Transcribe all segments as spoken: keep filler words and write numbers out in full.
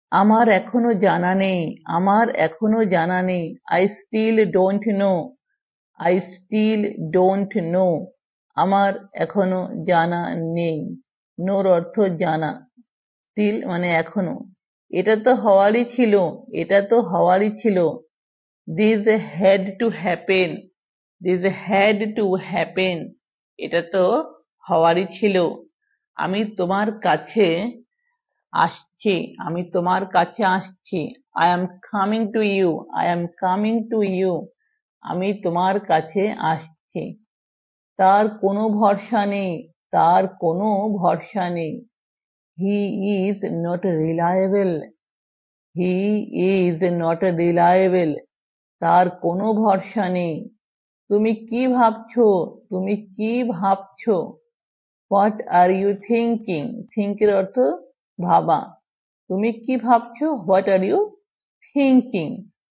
আমার এখনো জানা নেই আমার এখনো জানা নেই I still don't know I still don't know আমার এখনো জানা নেই নোর অর্থ জানা, স্টিল মানে এখনো। এটা তো হওয়ারই ছিল এটা তো হওয়ারই ছিল this had to happen this had to happen এটা তো হওয়ারই ছিল। আমি তোমার কাছে আসছি আমি তোমার কাছে আসছি I am coming to you I am coming to you আমি তোমার কাছে আসছি। তার কোনো ভরসা নেই তার কোনো ভরসা নেই he is not reliable he is not reliable তার কোনো ভরসা নেই। তুমি কি ভাবছো তুমি কি ভাবছো হোয়াট আর ইউ থিঙ্কিং থিঙ্কের অর্থ ভাবা। তুমি কি ভাবছো হোয়াট আর ইউ থিঙ্কিং।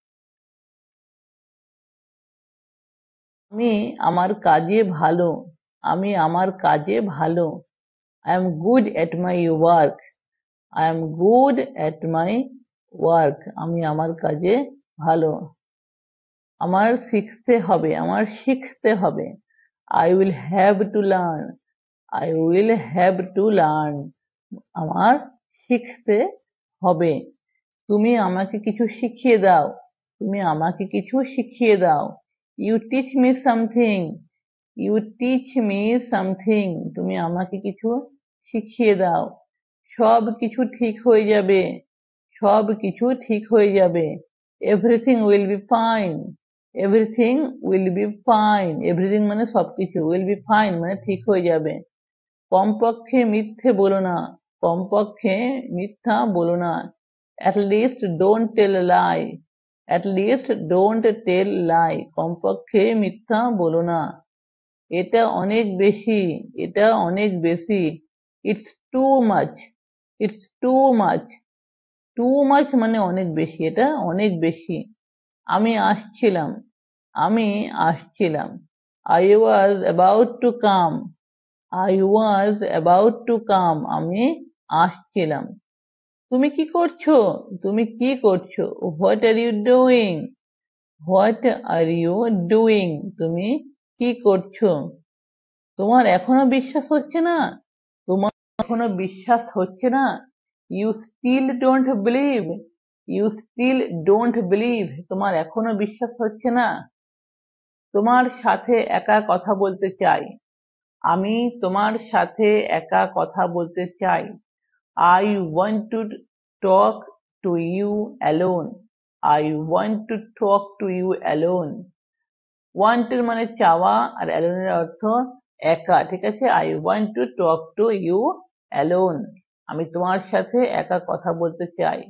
আমি আমার কাজে ভালো আমি আমার কাজে ভালো I am good at my work I am good at my work আমি আমার কাজে ভালো। আমার শিখতে হবে আমার শিখতে হবে I will have to learn I will have to learn আমার শিখতে হবে। তুমি আমাকে কিছু শিখিয়ে দাও তুমি আমাকে কিছু শিখিয়ে দাও you teach me something you teach me something তুমি আমাকে কিছু শিখিয়ে দাও। সব কিছু ঠিক হয়ে যাবে সব কিছু ঠিক হয়ে যাবে everything will be fine everything will be fine everything মানে সবকিছু উইল বি ফাইন মানে ঠিক হয়ে যাবে। কমপক্ষে মিথ্যে বলো না কমপক্ষে মিথ্যা বলো না at least don't tell a lie at least don't tell lie কমপক্ষে মিথ্যা বলো না। এটা অনেক বেশি এটা অনেক বেশি it's too much it's too much too much মানে অনেক বেশি এটা অনেক বেশি। আমি আসছিলাম আমি আসছিলাম I was about to come I was about to come আমি আসছিলাম। তুমি কি করছো তুমি কি করছো what are you doing what are you doing তুমি কি করছো। তোমার এখনো বিশ্বাস হচ্ছে না তোমার এখনো বিশ্বাস হচ্ছে না you still don't believe you still don't believe তোমার এখনো বিশ্বাস হচ্ছে না। তোমার সাথে একা কথা বলতে চাই আমি তোমার সাথে একা কথা বলতে চাই I want to talk to you alone I want to talk to you alone want এর মানে চাওয়া আর alone এর অর্থ একা, ঠিক আছে। I want to talk to you alone আমি তোমার সাথে একা কথা বলতে চাই।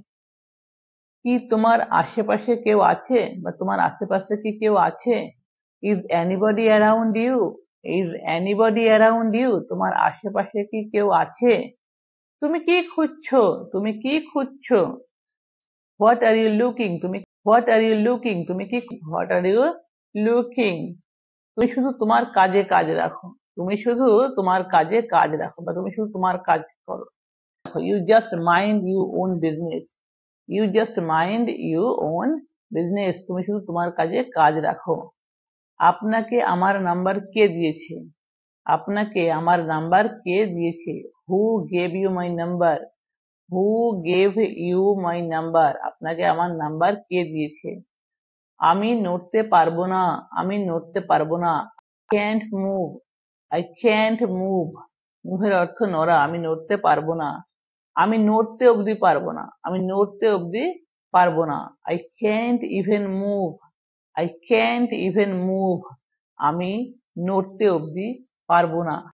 কি তোমার আশেপাশে কেউ আছে বা তোমার আশেপাশে কি কেউ আছে is anybody around you is anybody around you তোমার আশেপাশে কি কেউ আছে। তুমি কি খুঁজছো তুমি কি খুঁজছো হোয়াট আর ইউ লুকিং তুমি হোয়াট আর ইউ লুকিং তুমি কি হোয়াট আর ইউ লুকিং তুমি শুধু তোমার কাজে কাজ রাখো তুমি শুধু তোমার কাজে কাজ রাখো বা তুমি শুধু তোমার কাজ করো। You just mind you own business you just mind you own business তুমি শুধু তোমার কাজে কাজ রাখো। আপনাকে আমার নাম্বার কে দিয়েছে আপনাকে আমার নাম্বার কে দিয়েছে who gave you my number who gave you my number আপনাকে আমার নাম্বার কে দিয়েছে। আমি নড়তে পারবো না আমি নড়তে পারবো না can't move I can't move মুভের অর্থ নড়া আমি নড়তে পারবো না আমি নড়তে অবধি পারবো না আমি নড়তে অবধি পারবো না I can't even move I can't even move আমি নড়তে অবধি পারবো না।